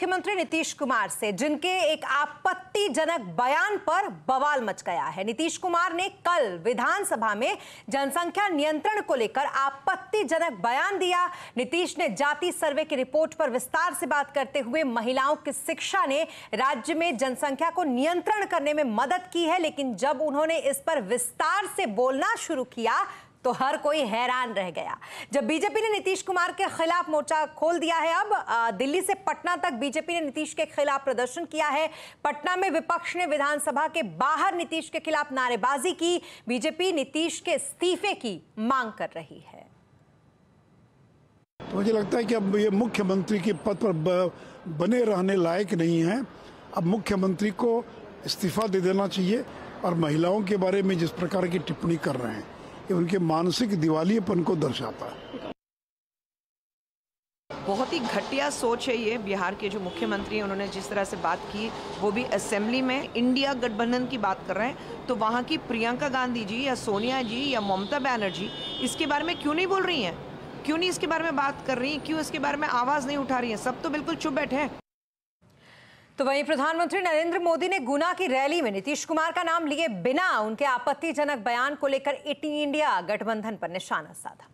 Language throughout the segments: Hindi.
मुख्यमंत्री नीतीश कुमार से, जिनके एक आपत्तिजनक बयान पर बवाल मच गया है। नीतीश कुमार ने कल विधानसभा में जनसंख्या नियंत्रण को लेकर आपत्तिजनक बयान दिया। नीतीश ने जाति सर्वे की रिपोर्ट पर विस्तार से बात करते हुए महिलाओं की शिक्षा ने राज्य में जनसंख्या को नियंत्रण करने में मदद की है, लेकिन जब उन्होंने इस पर विस्तार से बोलना शुरू किया तो हर कोई हैरान रह गया। जब बीजेपी ने नीतीश कुमार के खिलाफ मोर्चा खोल दिया है, अब दिल्ली से पटना तक बीजेपी ने नीतीश के खिलाफ प्रदर्शन किया है। पटना में विपक्ष ने विधानसभा के बाहर नीतीश के खिलाफ नारेबाजी की। बीजेपी नीतीश के इस्तीफे की मांग कर रही है। तो मुझे लगता है कि अब ये मुख्यमंत्री के पद पर बने रहने लायक नहीं है। अब मुख्यमंत्री को इस्तीफा दे देना चाहिए। और महिलाओं के बारे में जिस प्रकार की टिप्पणी कर रहे हैं, ये उनके मानसिक दिवालियेपन को दर्शाता है। बहुत ही घटिया सोच है ये। बिहार के जो मुख्यमंत्री हैं, उन्होंने जिस तरह से बात की, वो भी असेंबली में इंडिया गठबंधन की बात कर रहे हैं, तो वहाँ की प्रियंका गांधी जी या सोनिया जी या ममता बनर्जी इसके बारे में क्यों नहीं बोल रही हैं? क्यों नहीं इसके बारे में बात कर रही हैं? क्यों इसके बारे में आवाज़ नहीं उठा रही हैं? सब तो बिल्कुल चुप बैठे हैं। तो वहीं प्रधानमंत्री नरेंद्र मोदी ने गुना की रैली में नीतीश कुमार का नाम लिए बिना उनके आपत्तिजनक बयान को लेकर इंडिया गठबंधन पर निशाना साधा।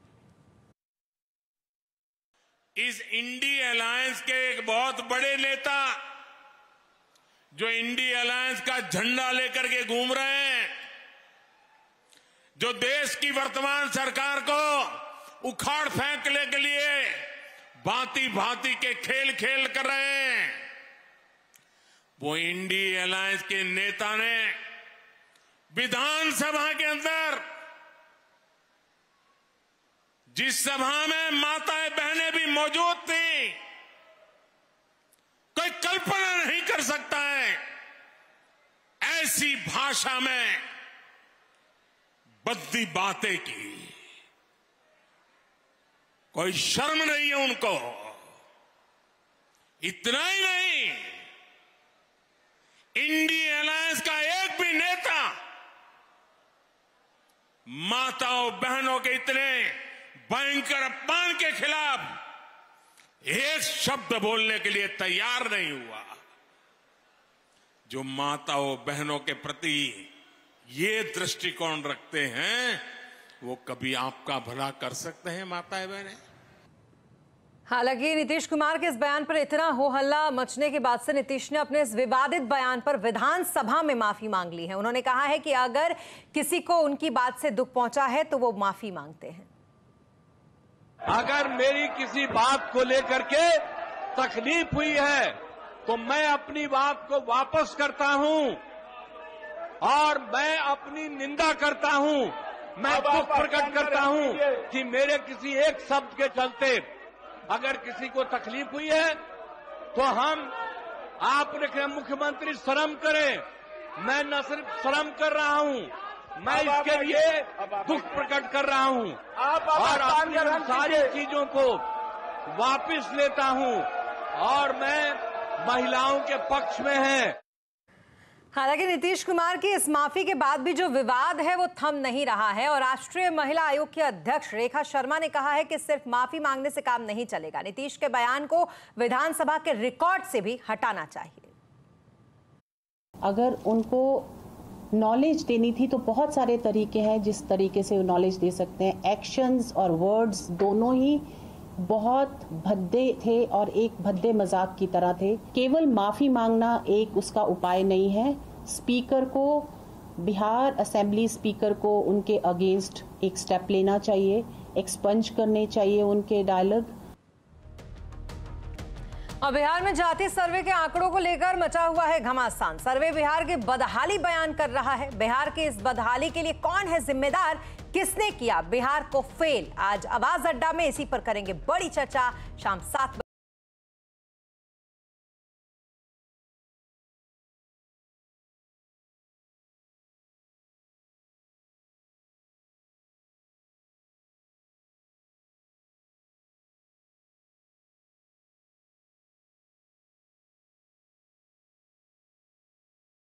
इस इंडी अलायंस के एक बहुत बड़े नेता जो इंडी अलायंस का झंडा लेकर के घूम रहे हैं, जो देश की वर्तमान सरकार को उखाड़ फेंकने के लिए भांति भांति के खेल खेल कर रहे हैं, वो इंडी अलायंस के नेता ने विधानसभा के अंदर, जिस सभा में माताएं बहनें भी मौजूद थी, कोई कल्पना नहीं कर सकता है, ऐसी भाषा में भद्दी बातें की। कोई शर्म नहीं है उनको। इतना ही नहीं, इंडी अलायंस का एक भी नेता माताओं बहनों के इतने भयंकर अपमान के खिलाफ एक शब्द बोलने के लिए तैयार नहीं हुआ। जो माताओं बहनों के प्रति ये दृष्टिकोण रखते हैं, वो कभी आपका भला कर सकते हैं माताएं बहनें? हालांकि नीतीश कुमार के इस बयान पर इतना हो हल्ला मचने के बाद से नीतीश ने अपने इस विवादित बयान पर विधानसभा में माफी मांग ली है। उन्होंने कहा है कि अगर किसी को उनकी बात से दुख पहुंचा है तो वो माफी मांगते हैं। अगर मेरी किसी बात को लेकर के तकलीफ हुई है तो मैं अपनी बात को वापस करता हूं और मैं अपनी निंदा करता हूं। मैं दुख प्रकट करता हूं कि मेरे किसी एक शब्द के चलते अगर किसी को तकलीफ हुई है तो आपने मुख्यमंत्री शर्म करें। मैं न सिर्फ शर्म कर रहा हूं, मैं इसके लिए दुख प्रकट कर रहा हूं और अपनी सारी चीजों को वापस लेता हूं और मैं महिलाओं के पक्ष में है। हालांकि नीतीश कुमार की इस माफी के बाद भी जो विवाद है वो थम नहीं रहा है और राष्ट्रीय महिला आयोग की अध्यक्ष रेखा शर्मा ने कहा है कि सिर्फ माफी मांगने से काम नहीं चलेगा। नीतीश के बयान को विधानसभा के रिकॉर्ड से भी हटाना चाहिए। अगर उनको नॉलेज देनी थी तो बहुत सारे तरीके हैं जिस तरीके से वो नॉलेज दे सकते हैं। एक्शंस और वर्ड्स दोनों ही बहुत भद्दे थे और एक भद्दे मजाक की तरह थे। केवल माफी मांगना एक उसका उपाय नहीं है। स्पीकर को, बिहार असेंबली स्पीकर को उनके अगेंस्ट एक स्टेप लेना चाहिए, एक्सपंज करने चाहिए उनके डायलॉग। और बिहार में जाति सर्वे के आंकड़ों को लेकर मचा हुआ है घमासान। सर्वे बिहार की बदहाली बयान कर रहा है। बिहार की इस बदहाली के लिए कौन है जिम्मेदार? किसने किया बिहार को फेल? आज आवाज अड्डा में इसी पर करेंगे बड़ी चर्चा। शाम 7 बजे